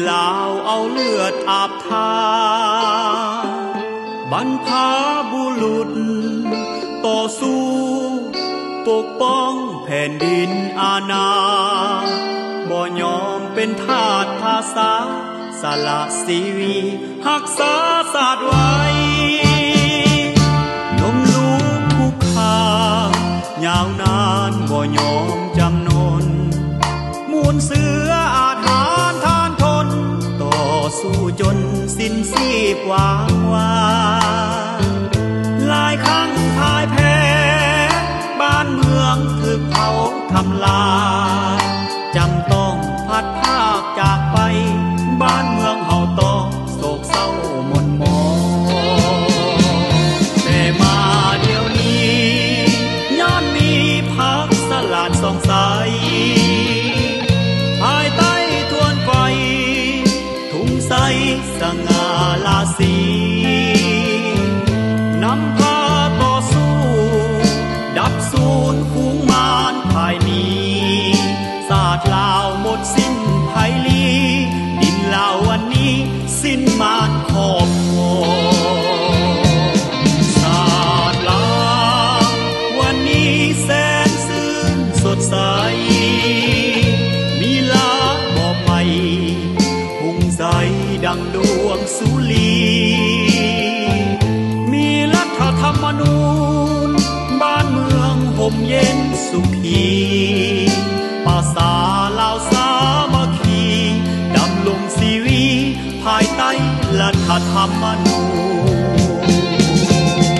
ลาวเอาเลือดอาบทาบรรพบุรุษต่อสู้ปกป้องแผ่นดินอาณาบ่ยอมเป็นทาสภาษาสละชีวิตรักษาศาสตร์ไว้นมลูกคุกคายาวนานบ่ยอมจำนนมูลเสืออาถรรพ์ทานทนต่อสู้จนสิ้นชีพวางวาหลายครั้งพ่ายแพ้บ้านเมืองถูกเผาทำลายจำต้องพัดพากจากไปบ้านเมืองเฮาต้องโศกเศร้าหม่นหมองแต่มาเดี๋ยวนี้ย้อนมีพักสลัดสองสายภายใต้ทวนไฟถุงใสสง่าราศีนำพาต่อสู้ดับสูญฝูงมารภายนี้ศาสตร์ลาวหมดสิ้นไพลีดินลาววันนี้สิ้นมารครอบครองศาสตร์ลาววันนี้แสนซื่นสดใสมีลาบอกใหม่หุ่งใสดังดวงสุรีมีรัฐธรรมนูญบ้านเมืองห่มเย็นสุขีภาษาลาวสามัคคีดำรงชีวิตภายใต้รัฐธรรมนูญ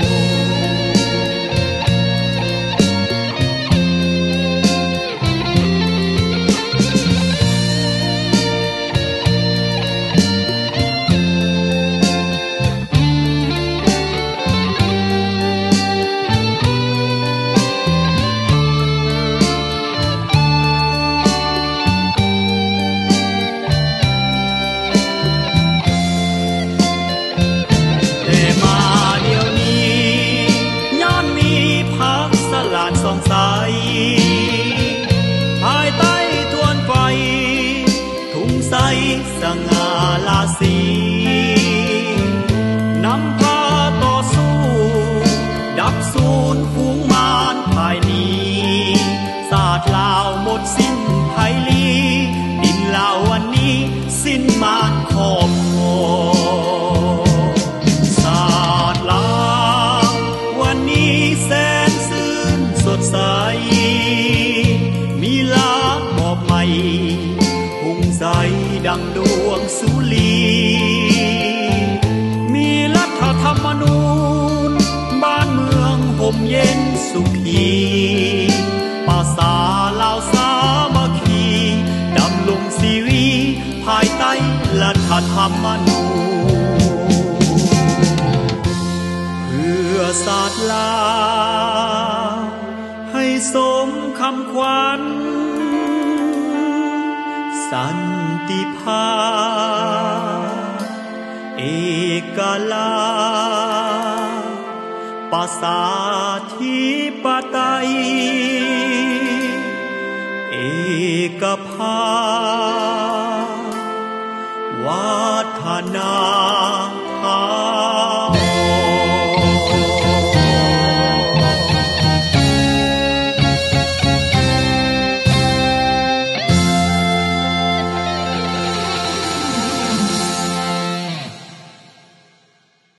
สองสายภายใต้ทวนไฟถุงใสสง่าราศีนำพาต่อสู้ดับสูญฝูงมารภายนี้ศาสตร์ลาวหมดสิ้นไพลีดินลาววันนี้สิ้นมารครอบครองศาสตร์ลาววันนี้แสนสดใสมีลาบอกใหม่หุ่งใสดังดวงสุรีมีรัฐธรรมนูญบ้านเมืองห่มเย็นสุขีภาษาลาวสามัคคีดำรงชีวิตภายใต้รัฐธรรมนูญเพื่อศาสตร์ลาวให้สมคำขวัญสันติภาพเอกราชประชาธิปไตยเอกภาพวัฒนา